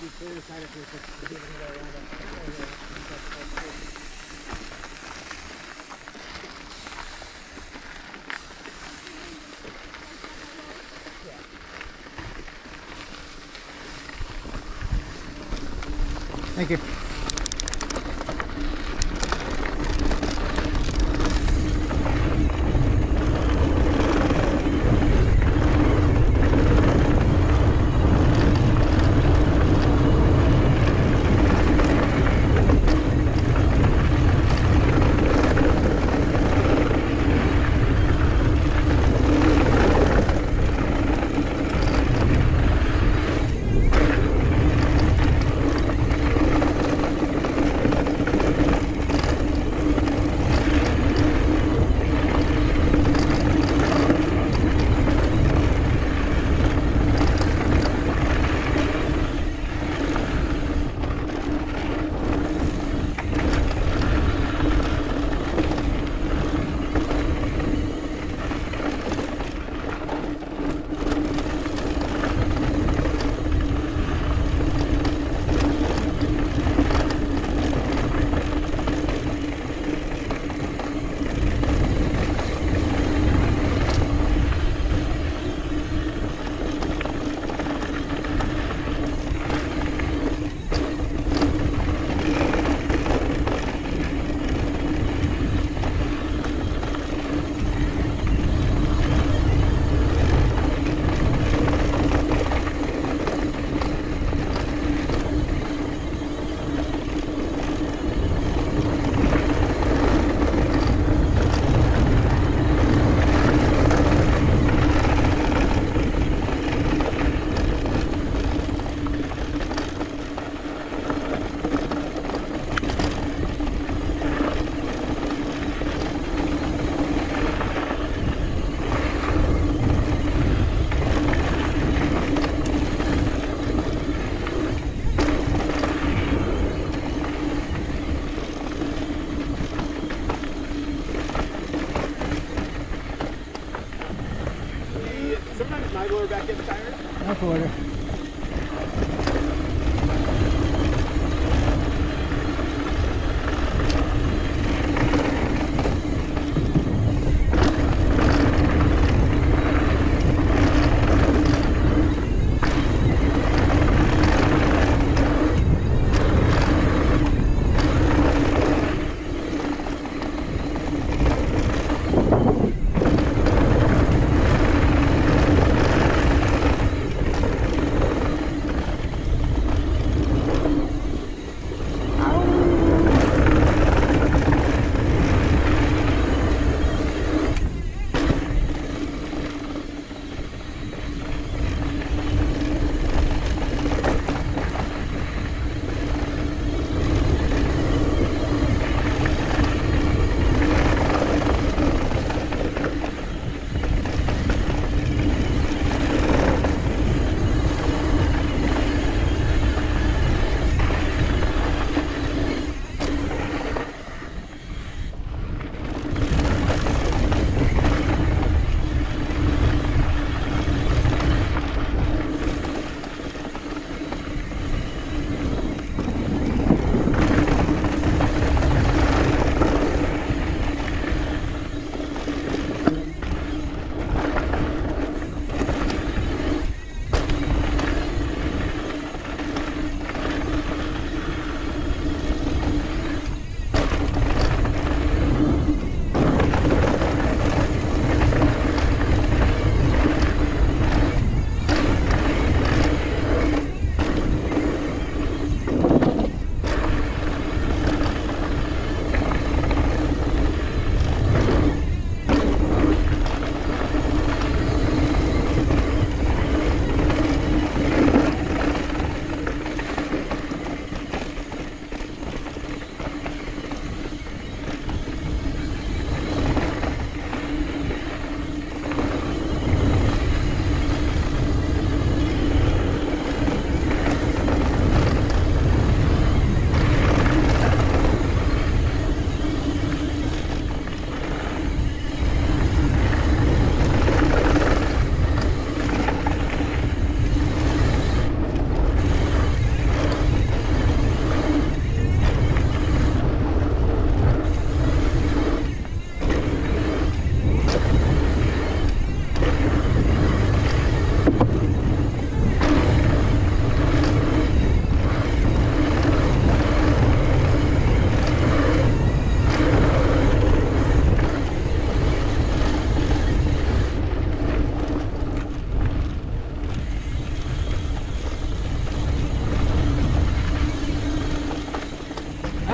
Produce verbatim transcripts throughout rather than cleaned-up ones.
Thank you.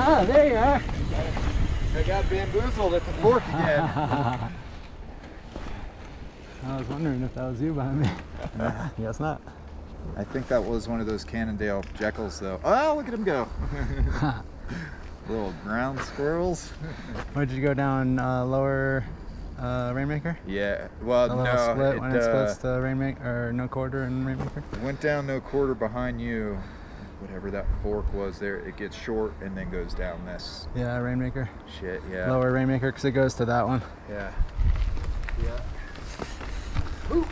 Oh, there you are. I got bamboozled at the fork again. I was wondering if that was you behind me. Guess not. I think that was one of those Cannondale Jekylls though. Oh, look at him go. Little ground squirrels. Where'd you go down uh, lower uh, Rainmaker? Yeah, well, The little no. split it, when it uh, splits the Rainmaker, or no quarter in Rainmaker? Went down no quarter behind you. Whatever that fork was there, it gets short and then goes down this Yeah, Rainmaker. shit, yeah. Lower Rainmaker, because it goes to that one. Yeah. Yeah. Ooh.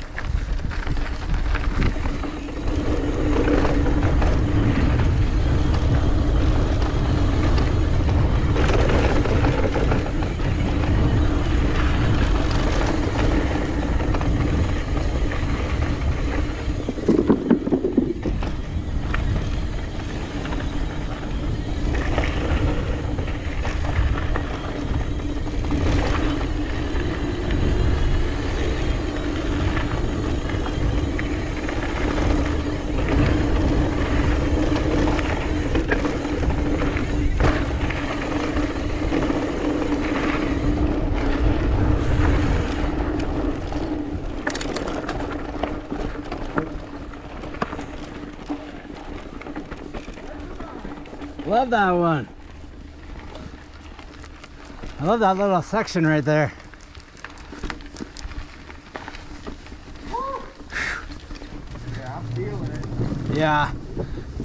Love that one. I love that little section right there. Yeah, I'm feeling it. Yeah,